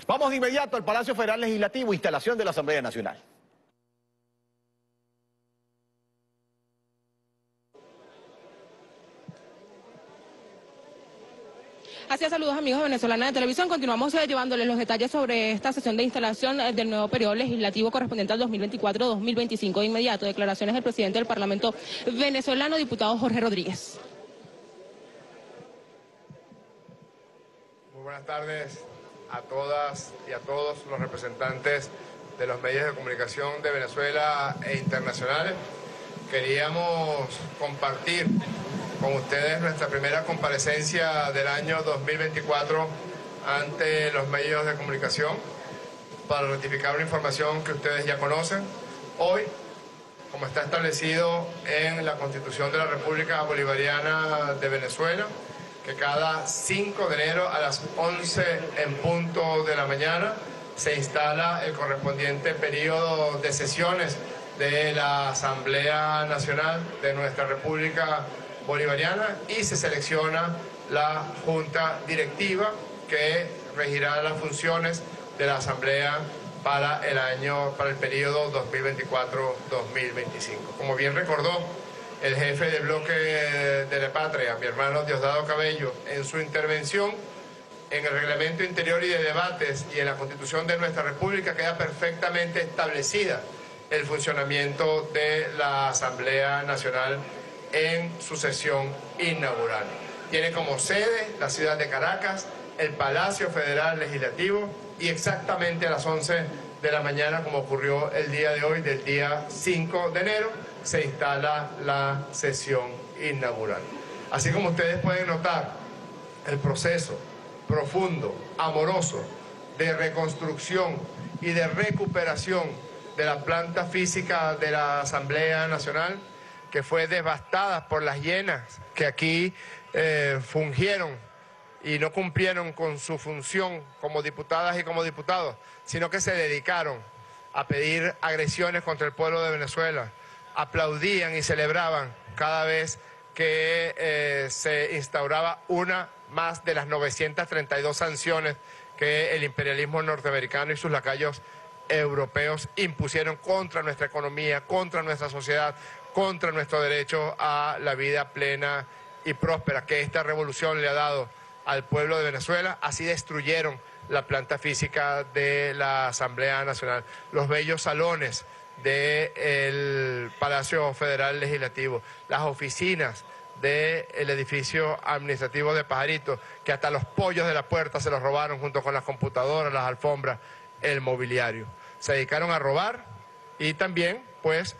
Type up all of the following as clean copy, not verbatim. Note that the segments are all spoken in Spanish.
Vamos de inmediato al Palacio Federal Legislativo, instalación de la Asamblea Nacional. Así es, saludos amigos de Venezolana de Televisión. Continuamos llevándoles los detalles sobre esta sesión de instalación del nuevo periodo legislativo correspondiente al 2024-2025. De inmediato, declaraciones del presidente del Parlamento venezolano, diputado Jorge Rodríguez. Muy buenas tardes a todas y a todos los representantes de los medios de comunicación de Venezuela e internacionales. Queríamos compartir con ustedes nuestra primera comparecencia del año 2024 ante los medios de comunicación para ratificar una información que ustedes ya conocen. Hoy, como está establecido en la Constitución de la República Bolivariana de Venezuela, que cada 5 de enero a las 11 en punto de la mañana se instala el correspondiente periodo de sesiones de la Asamblea Nacional de nuestra República Bolivariana y se selecciona la Junta Directiva que regirá las funciones de la Asamblea para el periodo 2024-2025. Como bien recordó el jefe del bloque de la patria, mi hermano Diosdado Cabello, en su intervención, en el reglamento interior y de debates y en la Constitución de nuestra República queda perfectamente establecida el funcionamiento de la Asamblea Nacional en su sesión inaugural. Tiene como sede la ciudad de Caracas, el Palacio Federal Legislativo, y exactamente a las 11 de la mañana, como ocurrió el día de hoy, del día 5 de enero, se instala la sesión inaugural. Así como ustedes pueden notar, el proceso profundo, amoroso, de reconstrucción y de recuperación de la planta física de la Asamblea Nacional, que fue devastada por las hienas que aquí fungieron y no cumplieron con su función como diputadas y como diputados, sino que se dedicaron a pedir agresiones contra el pueblo de Venezuela, aplaudían y celebraban cada vez que se instauraba una más de las 932 sanciones que el imperialismo norteamericano y sus lacayos europeos impusieron contra nuestra economía, contra nuestra sociedad, contra nuestro derecho a la vida plena y próspera que esta revolución le ha dado al pueblo de Venezuela. Así destruyeron la planta física de la Asamblea Nacional, los bellos salones del Palacio Federal Legislativo, las oficinas del edificio administrativo de Pajarito, que hasta los pollos de la puerta se los robaron junto con las computadoras, las alfombras, el mobiliario. Se dedicaron a robar y también, pues,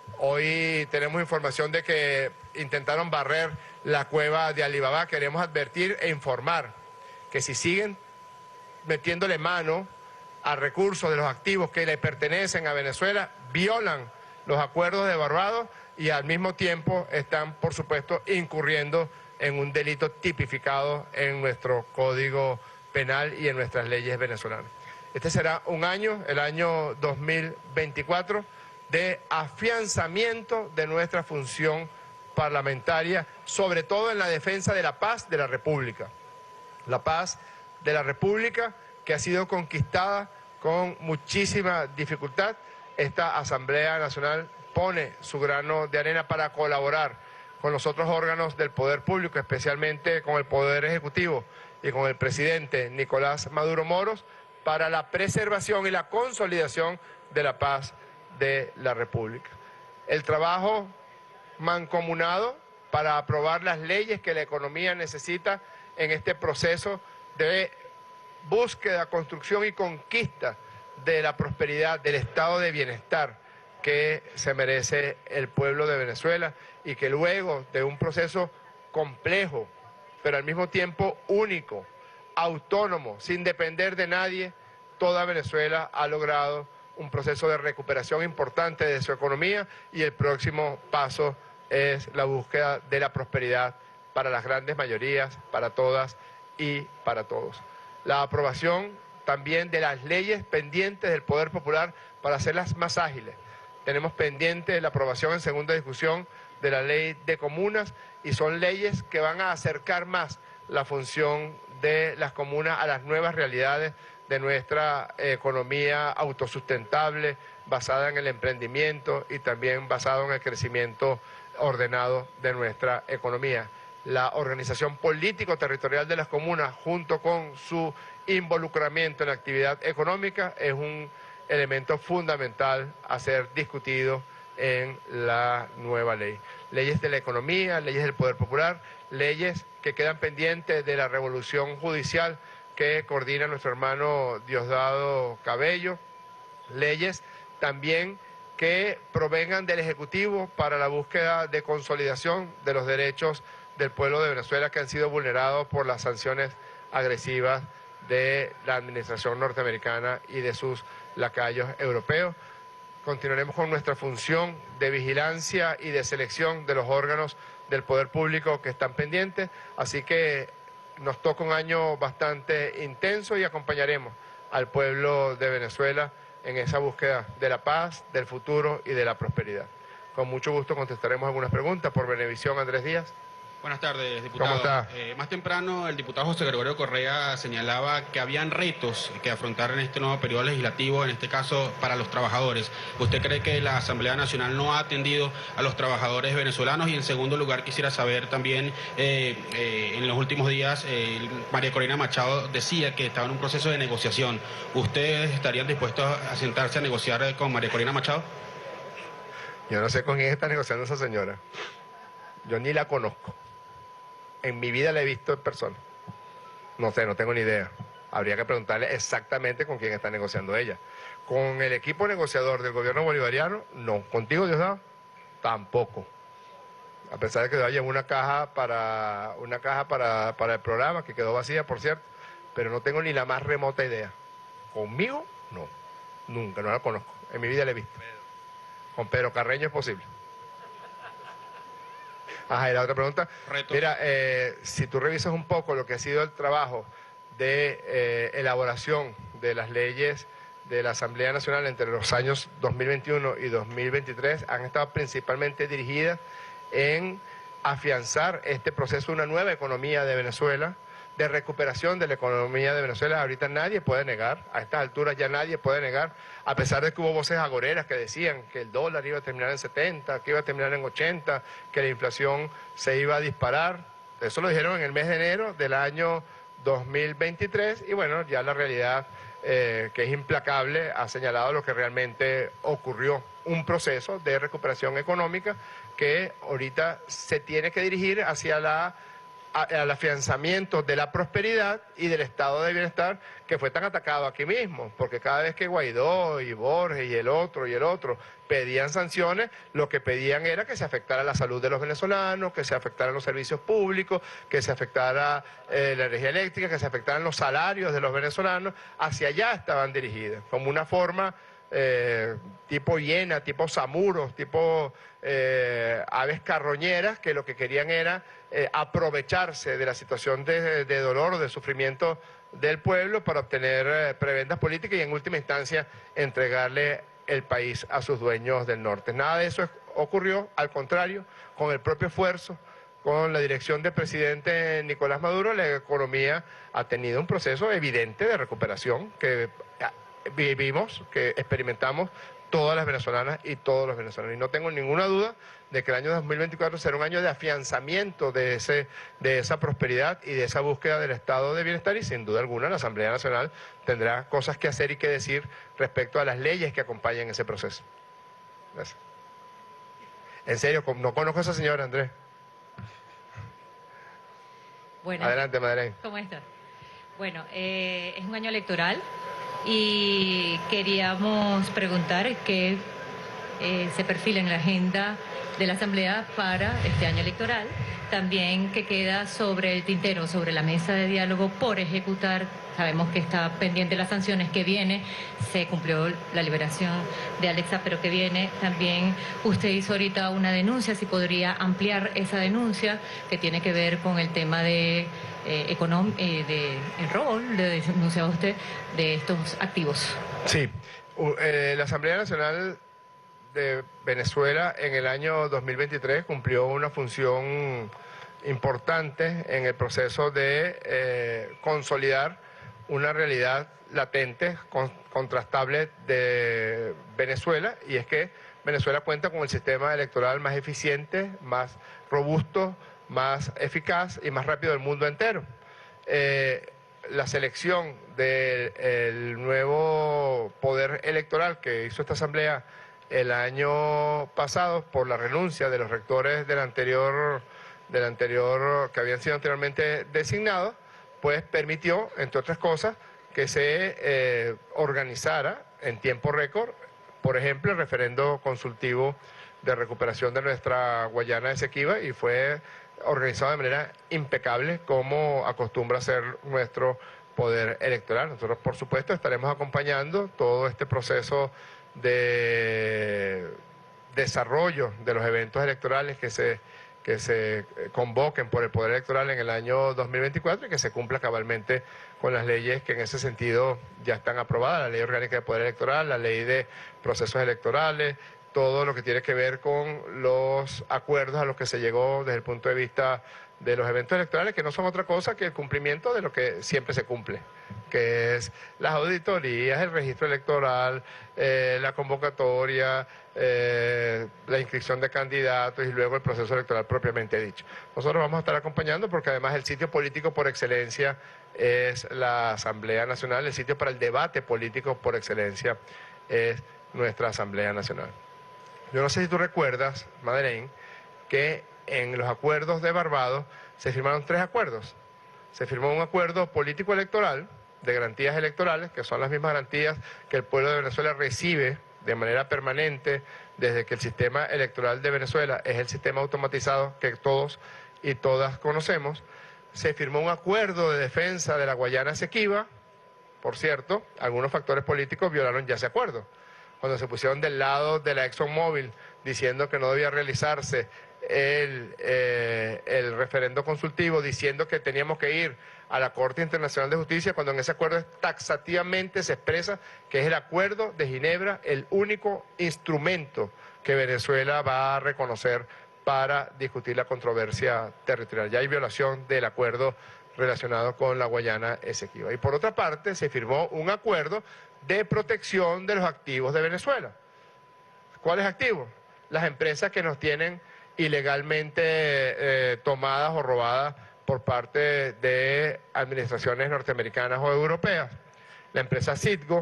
hoy tenemos información de que intentaron barrer la cueva de Alibaba. Queremos advertir e informar que si siguen metiéndole mano a recursos de los activos que le pertenecen a Venezuela, violan los acuerdos de Barbados y al mismo tiempo están, por supuesto, incurriendo en un delito tipificado en nuestro Código Penal y en nuestras leyes venezolanas. Este será un año, el año 2024, de afianzamiento de nuestra función parlamentaria, sobre todo en la defensa de la paz de la República. La paz de la República que ha sido conquistada con muchísima dificultad. Esta Asamblea Nacional pone su grano de arena para colaborar con los otros órganos del poder público, especialmente con el Poder Ejecutivo y con el presidente Nicolás Maduro Moros, para la preservación y la consolidación de la paz de la República. El trabajo mancomunado para aprobar las leyes que la economía necesita en este proceso de búsqueda, construcción y conquista de la prosperidad, del estado de bienestar que se merece el pueblo de Venezuela y que luego de un proceso complejo, pero al mismo tiempo único, autónomo, sin depender de nadie, toda Venezuela ha logrado un proceso de recuperación importante de su economía y el próximo paso es la búsqueda de la prosperidad para las grandes mayorías, para todas y para todos. La aprobación también de las leyes pendientes del Poder Popular para hacerlas más ágiles. Tenemos pendiente la aprobación en segunda discusión de la ley de comunas y son leyes que van a acercar más la función de las comunas a las nuevas realidades de nuestra economía autosustentable, basada en el emprendimiento y también basado en el crecimiento ordenado de nuestra economía. La organización político-territorial de las comunas, junto con su involucramiento en la actividad económica, es un elemento fundamental a ser discutido en la nueva ley. Leyes de la economía, leyes del poder popular, leyes que quedan pendientes de la revolución judicial que coordina nuestro hermano Diosdado Cabello, leyes también que provengan del Ejecutivo para la búsqueda de consolidación de los derechos del pueblo de Venezuela que han sido vulnerados por las sanciones agresivas de la administración norteamericana y de sus lacayos europeos. Continuaremos con nuestra función de vigilancia y de selección de los órganos del poder público que están pendientes, así que nos toca un año bastante intenso y acompañaremos al pueblo de Venezuela en esa búsqueda de la paz, del futuro y de la prosperidad. Con mucho gusto contestaremos algunas preguntas. Por Venevisión, Andrés Díaz. Buenas tardes, diputado. ¿Cómo está? Más temprano, el diputado José Gregorio Correa señalaba que habían retos que afrontar en este nuevo periodo legislativo, en este caso para los trabajadores. ¿Usted cree que la Asamblea Nacional no ha atendido a los trabajadores venezolanos? Y en segundo lugar, quisiera saber también, en los últimos días, María Corina Machado decía que estaba en un proceso de negociación. ¿Ustedes estarían dispuestos a sentarse a negociar con María Corina Machado? Yo no sé con quién está negociando esa señora. Yo ni la conozco. En mi vida la he visto en persona. No sé, no tengo ni idea. Habría que preguntarle exactamente con quién está negociando ella. Con el equipo negociador del gobierno bolivariano, no. ¿Contigo, Diosdado? Tampoco. A pesar de que yo llevo una caja para el programa, que quedó vacía, por cierto, pero no tengo ni la más remota idea. ¿Conmigo? No. Nunca, no la conozco. En mi vida la he visto. Con Pedro Carreño es posible. Ajá, y la otra pregunta. Reto. Mira, si tú revisas un poco lo que ha sido el trabajo de elaboración de las leyes de la Asamblea Nacional entre los años 2021 y 2023, han estado principalmente dirigidas en afianzar este proceso de una nueva economía de Venezuela, de recuperación de la economía de Venezuela. Ahorita nadie puede negar, a estas alturas ya nadie puede negar, a pesar de que hubo voces agoreras que decían que el dólar iba a terminar en 70, que iba a terminar en 80, que la inflación se iba a disparar. Eso lo dijeron en el mes de enero del año 2023 y bueno, ya la realidad, que es implacable, ha señalado lo que realmente ocurrió. Un proceso de recuperación económica que ahorita se tiene que dirigir hacia al afianzamiento de la prosperidad y del estado de bienestar que fue tan atacado aquí mismo, porque cada vez que Guaidó y Borges y el otro pedían sanciones, lo que pedían era que se afectara la salud de los venezolanos, que se afectaran los servicios públicos, que se afectara la energía eléctrica, que se afectaran los salarios de los venezolanos. Hacia allá estaban dirigidas, como una forma tipo hiena, tipo samuros, tipo aves carroñeras, que lo que querían era aprovecharse de la situación de dolor o de sufrimiento del pueblo para obtener prebendas políticas y en última instancia entregarle el país a sus dueños del norte. Nada de eso ocurrió, al contrario, con el propio esfuerzo, con la dirección del presidente Nicolás Maduro, la economía ha tenido un proceso evidente de recuperación que vivimos, que experimentamos todas las venezolanas y todos los venezolanos. Y no tengo ninguna duda de que el año 2024 será un año de afianzamiento de esa prosperidad y de esa búsqueda del estado de bienestar y sin duda alguna la Asamblea Nacional tendrá cosas que hacer y que decir respecto a las leyes que acompañan ese proceso. Gracias. En serio, no conozco a esa señora, Andrés. Bueno, adelante, Madeleine. ¿Cómo está? Bueno, es un año electoral y queríamos preguntar qué se perfila en la agenda de la Asamblea para este año electoral. También qué queda sobre el tintero, sobre la mesa de diálogo por ejecutar. Sabemos que está pendiente las sanciones que viene, se cumplió la liberación de Alexa, pero que viene también, usted hizo ahorita una denuncia, si podría ampliar esa denuncia que tiene que ver con el tema de el robo, le denunciaba usted, de estos activos. Sí, la Asamblea Nacional de Venezuela en el año 2023 cumplió una función importante en el proceso de consolidar una realidad latente, contrastable de Venezuela, y es que Venezuela cuenta con el sistema electoral más eficiente, más robusto, más eficaz y más rápido del mundo entero. La selección del nuevo poder electoral que hizo esta Asamblea el año pasado por la renuncia de los rectores del anterior que habían sido anteriormente designados, pues permitió, entre otras cosas, que se organizara en tiempo récord, por ejemplo, el referendo consultivo de recuperación de nuestra Guayana Esequiba, y fue organizado de manera impecable, como acostumbra ser nuestro poder electoral. Nosotros, por supuesto, estaremos acompañando todo este proceso de desarrollo de los eventos electorales que se convoquen por el Poder Electoral en el año 2024 y que se cumpla cabalmente con las leyes que en ese sentido ya están aprobadas, la Ley Orgánica de Poder Electoral, la Ley de Procesos Electorales, todo lo que tiene que ver con los acuerdos a los que se llegó desde el punto de vista de los eventos electorales, que no son otra cosa que el cumplimiento de lo que siempre se cumple, que es las auditorías, el registro electoral, la convocatoria, la inscripción de candidatos y luego el proceso electoral propiamente dicho. Nosotros vamos a estar acompañando porque además el sitio político por excelencia es la Asamblea Nacional, el sitio para el debate político por excelencia es nuestra Asamblea Nacional. Yo no sé si tú recuerdas, Madeleine, que en los acuerdos de Barbados se firmaron 3 acuerdos. Se firmó un acuerdo político electoral, de garantías electorales, que son las mismas garantías que el pueblo de Venezuela recibe de manera permanente desde que el sistema electoral de Venezuela es el sistema automatizado que todos y todas conocemos. Se firmó un acuerdo de defensa de la Guayana Esequiba. Por cierto, algunos factores políticos violaron ya ese acuerdo. Cuando se pusieron del lado de la ExxonMobil diciendo que no debía realizarse el referendo consultivo, diciendo que teníamos que ir a la Corte Internacional de Justicia, cuando en ese acuerdo taxativamente se expresa que es el Acuerdo de Ginebra el único instrumento que Venezuela va a reconocer para discutir la controversia territorial. Ya hay violación del acuerdo relacionado con la Guayana Esequiba. Y por otra parte, se firmó un acuerdo de protección de los activos de Venezuela. ¿Cuáles activos? Las empresas que nos tienen ilegalmente tomadas o robadas por parte de administraciones norteamericanas o europeas. La empresa Citgo,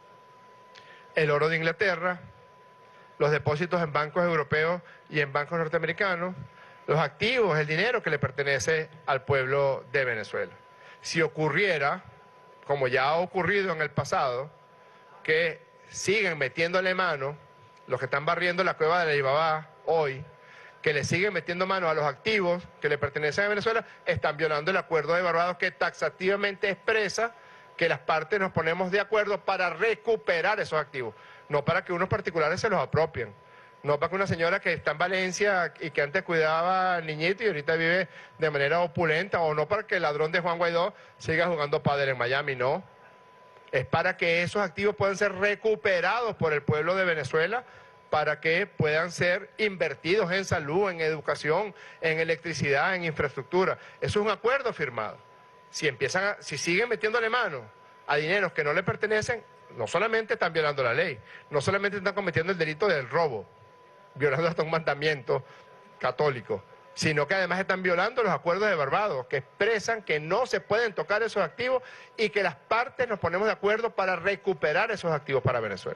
el oro de Inglaterra, los depósitos en bancos europeos y en bancos norteamericanos, los activos, el dinero que le pertenece al pueblo de Venezuela. Si ocurriera, como ya ha ocurrido en el pasado, que siguen metiéndole mano, los que están barriendo la cueva de la Ibabá hoy, que le siguen metiendo mano a los activos que le pertenecen a Venezuela, están violando el acuerdo de Barbados que taxativamente expresa que las partes nos ponemos de acuerdo para recuperar esos activos, no para que unos particulares se los apropien, no para que una señora que está en Valencia y que antes cuidaba al niñito y ahorita vive de manera opulenta, o no para que el ladrón de Juan Guaidó siga jugando pádel en Miami, no. Es para que esos activos puedan ser recuperados por el pueblo de Venezuela, para que puedan ser invertidos en salud, en educación, en electricidad, en infraestructura. Eso es un acuerdo firmado. Si siguen metiéndole mano a dineros que no le pertenecen, no solamente están violando la ley, no solamente están cometiendo el delito del robo, violando hasta un mandamiento católico, sino que además están violando los acuerdos de Barbados, que expresan que no se pueden tocar esos activos y que las partes nos ponemos de acuerdo para recuperar esos activos para Venezuela.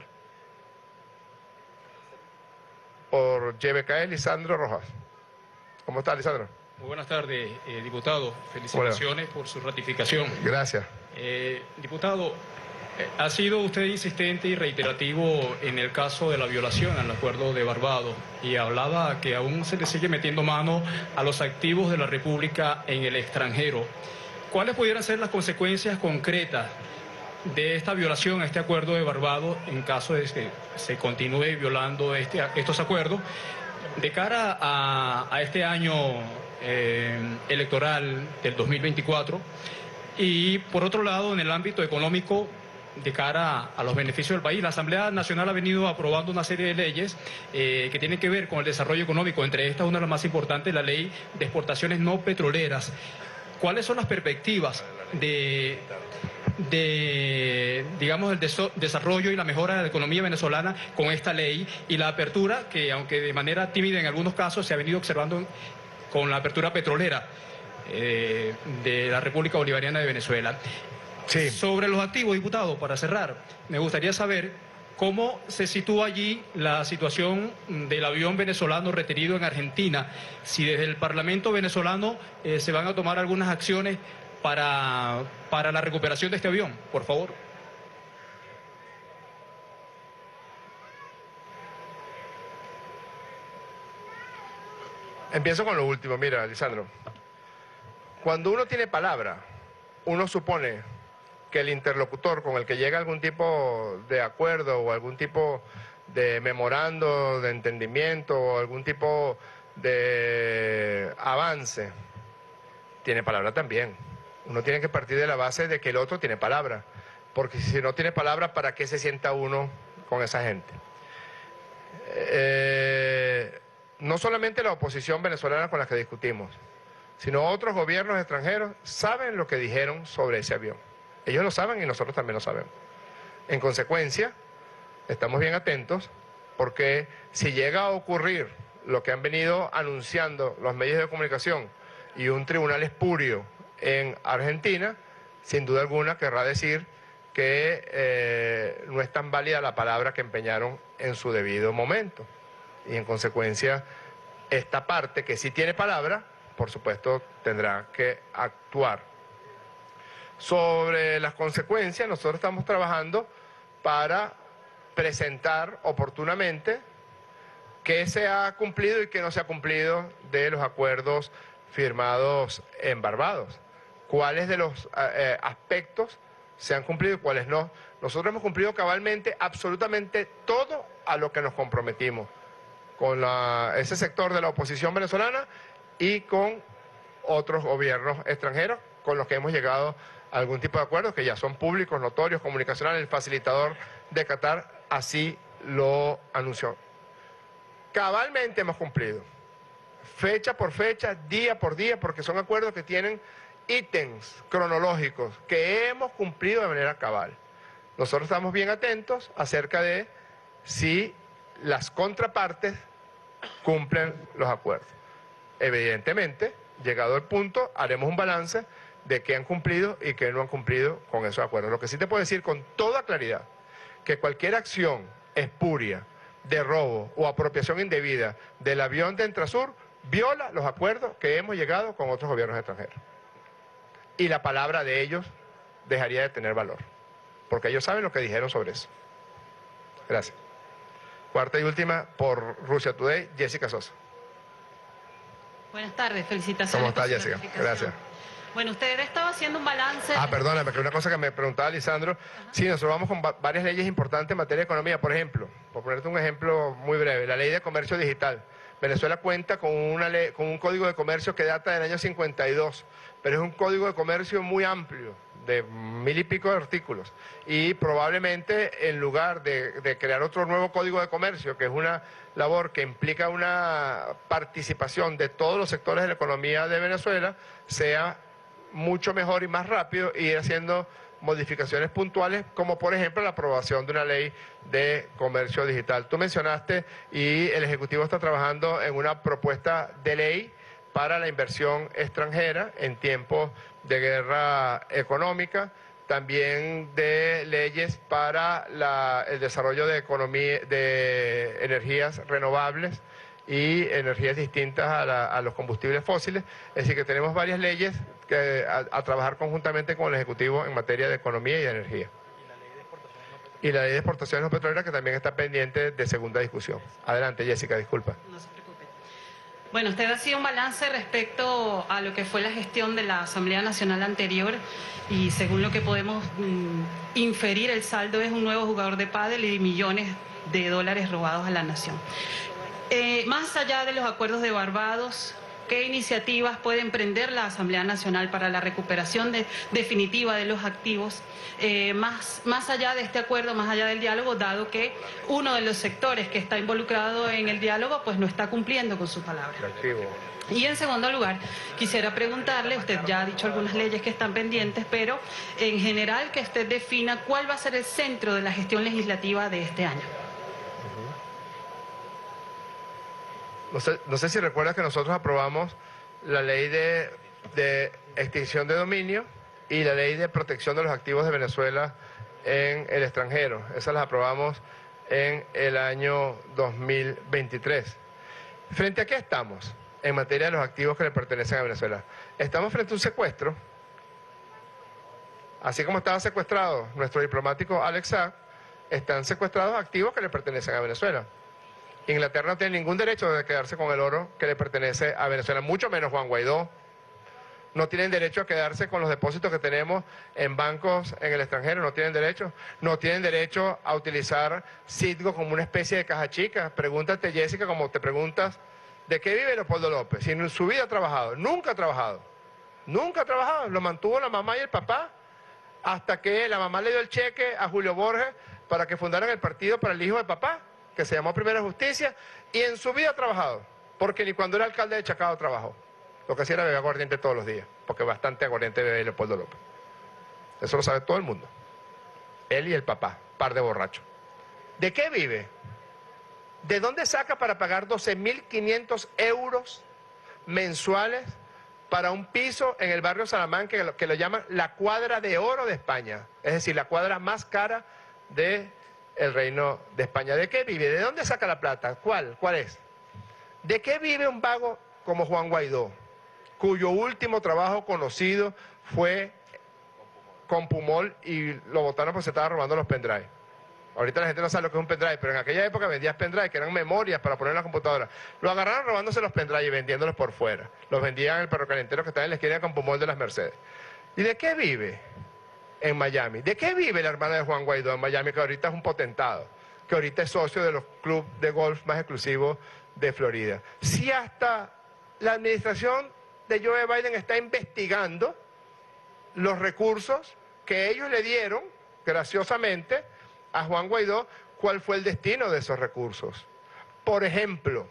Por YBK, Lisandro Rojas. ¿Cómo está, Lisandro? Muy buenas tardes, diputado. Felicitaciones por su ratificación. Gracias. Diputado, ha sido usted insistente y reiterativo en el caso de la violación al acuerdo de Barbados y hablaba que aún se le sigue metiendo mano a los activos de la República en el extranjero. ¿Cuáles pudieran ser las consecuencias concretas de esta violación a este acuerdo de Barbados en caso de que se continúe violando estos acuerdos de cara a este año electoral del 2024? Y por otro lado, en el ámbito económico, de cara a los beneficios del país, la Asamblea Nacional ha venido aprobando una serie de leyes que tienen que ver con el desarrollo económico, entre estas una de las más importantes, la ley de exportaciones no petroleras. ¿Cuáles son las perspectivas de digamos, el desarrollo y la mejora de la economía venezolana con esta ley y la apertura que, aunque de manera tímida en algunos casos, se ha venido observando con la apertura petrolera de la República Bolivariana de Venezuela. Sí. Sobre los activos, diputado, para cerrar, me gustaría saber cómo se sitúa allí la situación del avión venezolano retenido en Argentina, si desde el Parlamento venezolano se van a tomar algunas acciones para la recuperación de este avión, por favor. Empiezo con lo último. Mira, Lisandro, cuando uno tiene palabra, uno supone que el interlocutor con el que llega a algún tipo de acuerdo o algún tipo de memorando de entendimiento o algún tipo de avance tiene palabra también. Uno tiene que partir de la base de que el otro tiene palabra, porque si no tiene palabra, ¿para qué se sienta uno con esa gente? No solamente la oposición venezolana con la que discutimos, sino otros gobiernos extranjeros saben lo que dijeron sobre ese avión. Ellos lo saben y nosotros también lo sabemos. En consecuencia, estamos bien atentos, porque si llega a ocurrir lo que han venido anunciando los medios de comunicación y un tribunal espurio en Argentina, sin duda alguna querrá decir que no es tan válida la palabra que empeñaron en su debido momento. Y en consecuencia, esta parte que sí tiene palabra, por supuesto, tendrá que actuar. Sobre las consecuencias, nosotros estamos trabajando para presentar oportunamente qué se ha cumplido y qué no se ha cumplido de los acuerdos firmados en Barbados. Cuáles de los aspectos se han cumplido y cuáles no. Nosotros hemos cumplido cabalmente absolutamente todo a lo que nos comprometimos con ese sector de la oposición venezolana y con otros gobiernos extranjeros con los que hemos llegado a algún tipo de acuerdos que ya son públicos, notorios, comunicacionales. El facilitador de Qatar así lo anunció. Cabalmente hemos cumplido, fecha por fecha, día por día, porque son acuerdos que tienen ítems cronológicos que hemos cumplido de manera cabal. Nosotros estamos bien atentos acerca de si las contrapartes cumplen los acuerdos. Evidentemente, llegado el punto, haremos un balance de qué han cumplido y qué no han cumplido con esos acuerdos. Lo que sí te puedo decir con toda claridad, que cualquier acción espuria de robo o apropiación indebida del avión de Entrasur viola los acuerdos que hemos llegado con otros gobiernos extranjeros. Y la palabra de ellos dejaría de tener valor, porque ellos saben lo que dijeron sobre eso. Gracias. Cuarta y última, por Russia Today, Jessica Sosa. Buenas tardes, felicitaciones. ¿Cómo está, por su Jessica? notificación. Gracias. Bueno, usted estaba haciendo un balance. Perdóname, que una cosa que me preguntaba Lisandro. Sí, nosotros vamos con varias leyes importantes en materia de economía. Por ejemplo, por ponerte un ejemplo muy breve, la ley de comercio digital. Venezuela cuenta con una ley, con un código de comercio que data del año 52, pero es un código de comercio muy amplio, de 1000 y pico de artículos. Y probablemente en lugar de crear otro nuevo código de comercio, que es una labor que implica una participación de todos los sectores de la economía de Venezuela, sea mucho mejor y más rápido y ir haciendo modificaciones puntuales, como por ejemplo la aprobación de una ley de comercio digital. Tú mencionaste, y el Ejecutivo está trabajando en una propuesta de ley para la inversión extranjera en tiempos de guerra económica, también de leyes para el desarrollo de energías renovables y energías distintas a los combustibles fósiles. Es decir, que tenemos varias leyes a trabajar conjuntamente con el Ejecutivo en materia de economía y de energía. Y la ley de exportaciones no petroleras, que también está pendiente de segunda discusión. Adelante, Jessica, disculpa. No se preocupe. Bueno, usted hacía un balance respecto a lo que fue la gestión de la Asamblea Nacional anterior, y según lo que podemos inferir, el saldo es un nuevo jugador de pádel y millones de dólares robados a la nación. Más allá de los acuerdos de Barbados, ¿Qué iniciativas puede emprender la Asamblea Nacional para la recuperación definitiva de los activos? Más allá de este acuerdo, más allá del diálogo, dado que uno de los sectores que está involucrado en el diálogo pues no está cumpliendo con su palabra. Y en segundo lugar, quisiera preguntarle, usted ya ha dicho algunas leyes que están pendientes, pero en general que usted defina cuál va a ser el centro de la gestión legislativa de este año. No sé si recuerdas que nosotros aprobamos la ley de extinción de dominio y la ley de protección de los activos de Venezuela en el extranjero. Esas las aprobamos en el año 2023. ¿Frente a qué estamos en materia de los activos que le pertenecen a Venezuela? Estamos frente a un secuestro. Así como estaba secuestrado nuestro diplomático Alex Saab, están secuestrados activos que le pertenecen a Venezuela. Inglaterra no tiene ningún derecho de quedarse con el oro que le pertenece a Venezuela, mucho menos Juan Guaidó. No tienen derecho a quedarse con los depósitos que tenemos en bancos en el extranjero, no tienen derecho. No tienen derecho a utilizar Citgo como una especie de caja chica. Pregúntate, Jessica, como te preguntas, ¿de qué vive Leopoldo López? Si en su vida ha trabajado, nunca ha trabajado. Nunca ha trabajado, lo mantuvo la mamá y el papá, hasta que la mamá le dio el cheque a Julio Borges para que fundaran el partido para el hijo de papá, que se llamó Primera Justicia, y en su vida ha trabajado, porque ni cuando era alcalde de Chacao trabajó. Lo que hacía era beber aguardiente todos los días, porque bastante aguardiente bebe Leopoldo López. Eso lo sabe todo el mundo. Él y el papá, par de borrachos. ¿De qué vive? ¿De dónde saca para pagar 12.500 euros mensuales para un piso en el barrio Salamanca, que lo llaman la cuadra de oro de España? Es decir, la cuadra más cara del Reino de España. ¿De qué vive? ¿De dónde saca la plata? ¿Cuál es? ¿De qué vive un vago como Juan Guaidó, cuyo último trabajo conocido fue con Pumol y lo botaron porque se estaba robando los pendrive? Ahorita la gente no sabe lo que es un pendrive, pero en aquella época vendías pendrive, que eran memorias para poner en la computadora. Lo agarraron robándose los pendrive y vendiéndolos por fuera. Los vendían en el perro calentero que está en la esquina de Campomol de las Mercedes. ¿Y de qué vive en Miami? ¿De qué vive la hermana de Juan Guaidó en Miami, que ahorita es un potentado, que ahorita es socio de los clubes de golf más exclusivos de Florida? Si hasta la administración de Joe Biden está investigando los recursos que ellos le dieron, graciosamente, a Juan Guaidó, ¿cuál fue el destino de esos recursos? Por ejemplo,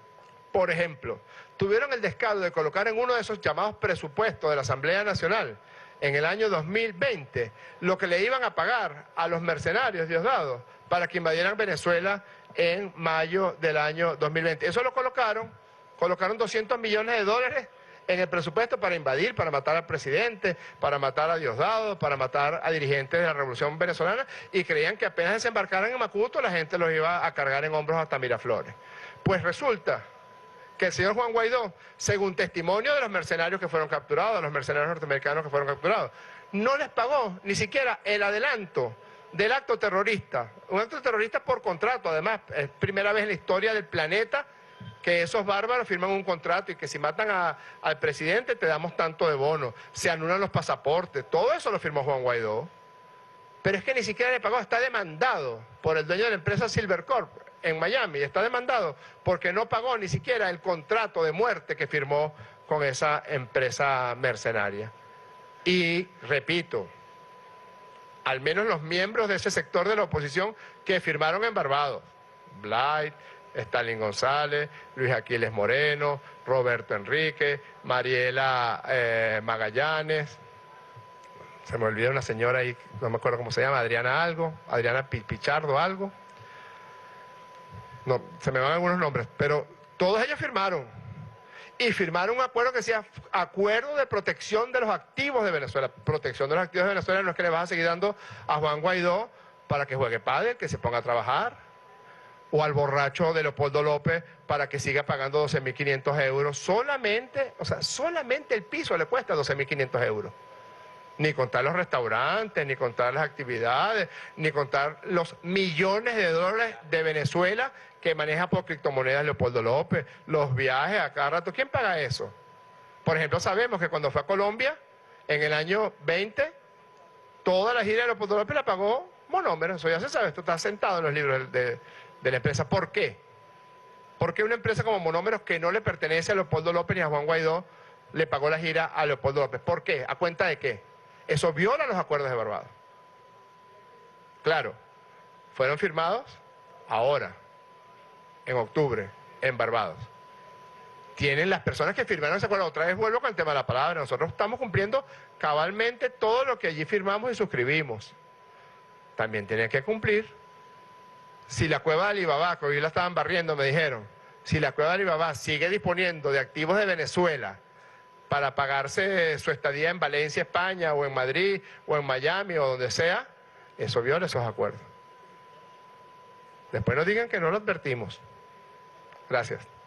tuvieron el descaro de colocar en uno de esos llamados presupuestos de la Asamblea Nacional en el año 2020 lo que le iban a pagar a los mercenarios, Diosdado, para que invadieran Venezuela en mayo del año 2020. Eso lo colocaron 200 millones de dólares en el presupuesto para invadir, para matar al presidente, para matar a Diosdado, para matar a dirigentes de la Revolución Venezolana, y creían que apenas desembarcaran en Macuto la gente los iba a cargar en hombros hasta Miraflores. Pues resulta que el señor Juan Guaidó, según testimonio de los mercenarios que fueron capturados, de los mercenarios norteamericanos que fueron capturados, no les pagó ni siquiera el adelanto del acto terrorista. Un acto terrorista por contrato, además, es primera vez en la historia del planeta que esos bárbaros firman un contrato y que si matan al presidente te damos tanto de bono, se anulan los pasaportes, todo eso lo firmó Juan Guaidó. Pero es que ni siquiera le pagó, está demandado por el dueño de la empresa Silvercorp en Miami, está demandado porque no pagó ni siquiera el contrato de muerte que firmó con esa empresa mercenaria. Y repito, al menos los miembros de ese sector de la oposición que firmaron en Barbados, Blight, Stalin González, Luis Aquiles Moreno, Roberto Enrique, Mariela Magallanes, se me olvida una señora ahí, no me acuerdo cómo se llama, Adriana Pichardo algo, no, se me van algunos nombres, pero todos ellos firmaron, y firmaron un acuerdo que decía Acuerdo de Protección de los Activos de Venezuela. Protección de los activos de Venezuela no es que le vas a seguir dando a Juan Guaidó para que juegue pádel, que se ponga a trabajar, o al borracho de Leopoldo López para que siga pagando 12.500 euros. Solamente el piso le cuesta 12.500 euros. Ni contar los restaurantes, ni contar las actividades, ni contar los millones de dólares de Venezuela que maneja por criptomonedas Leopoldo López, los viajes a cada rato. ¿Quién paga eso? Por ejemplo, sabemos que cuando fue a Colombia, en el año 20, toda la gira de Leopoldo López la pagó Monómero. Eso ya se sabe, esto está sentado en los libros de la empresa. ¿Por qué? ¿Por qué una empresa como Monómeros, que no le pertenece a Leopoldo López ni a Juan Guaidó, le pagó la gira a Leopoldo López? ¿Por qué? ¿A cuenta de qué? Eso viola los acuerdos de Barbados. Claro, fueron firmados ahora, en octubre, en Barbados. Tienen las personas que firmaron ese acuerdo. Otra vez vuelvo con el tema de la palabra. Nosotros estamos cumpliendo cabalmente todo lo que allí firmamos y suscribimos. También tienen que cumplir. Si la cueva de Alibaba, que hoy la estaban barriendo, me dijeron, si la cueva de Alibaba sigue disponiendo de activos de Venezuela para pagarse su estadía en Valencia, España, o en Madrid, o en Miami, o donde sea, eso viola esos acuerdos. Después no digan que no lo advertimos. Gracias.